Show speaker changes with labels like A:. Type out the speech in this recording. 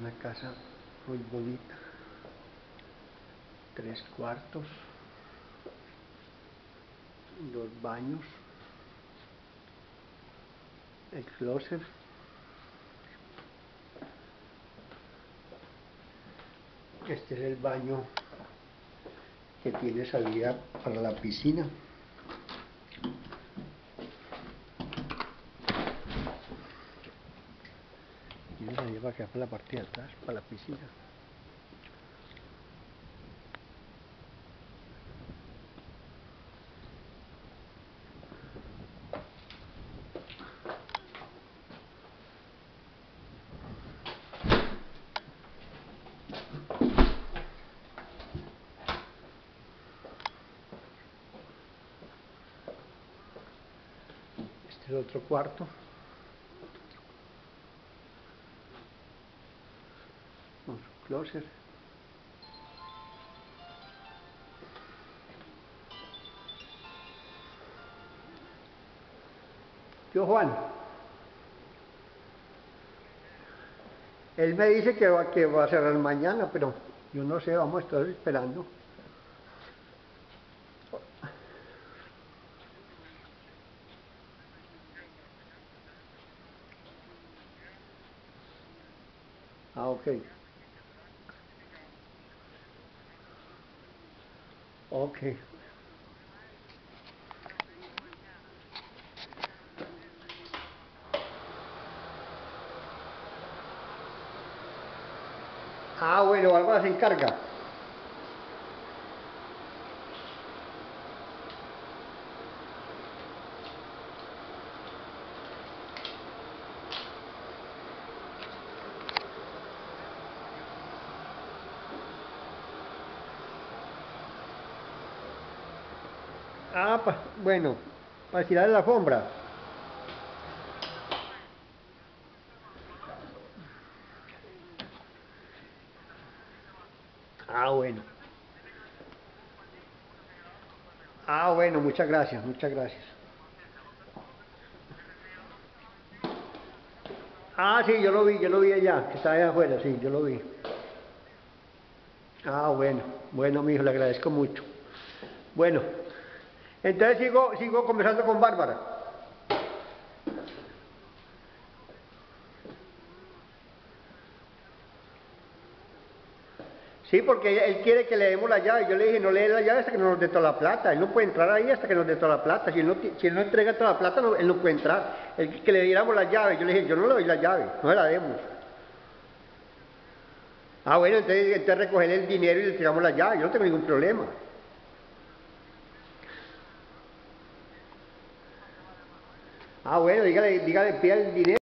A: Una casa muy bonita, 3 cuartos, 2 baños, el closet, este es el baño que tiene salida para la piscina. Tiene salida para acá, para la parte de atrás, para la piscina. Este es el otro cuarto. Con su closet. Yo, Juan, él me dice que va a cerrar mañana, pero yo no sé, vamos a estar esperando. Ah, ok. Ok. Ah, bueno, algo se encarga. Ah, bueno, para tirar la alfombra. Ah, bueno. Ah, bueno, muchas gracias, muchas gracias. Ah, sí, yo lo vi allá, que estaba allá afuera, sí, yo lo vi. Ah, bueno, bueno, mijo, le agradezco mucho. Bueno, entonces sigo conversando con Bárbara. Sí, porque él quiere que le demos la llave. Yo le dije, no le dé la llave hasta que no nos dé toda la plata. Él no puede entrar ahí hasta que nos dé toda la plata. Si él no entrega toda la plata, él no puede entrar. Él que le diéramos la llave. Yo le dije, yo no le doy la llave, no se la demos. Ah, bueno, entonces recoger el dinero y le entregamos la llave. Yo no tengo ningún problema. Ah, bueno, dígale, pida el dinero.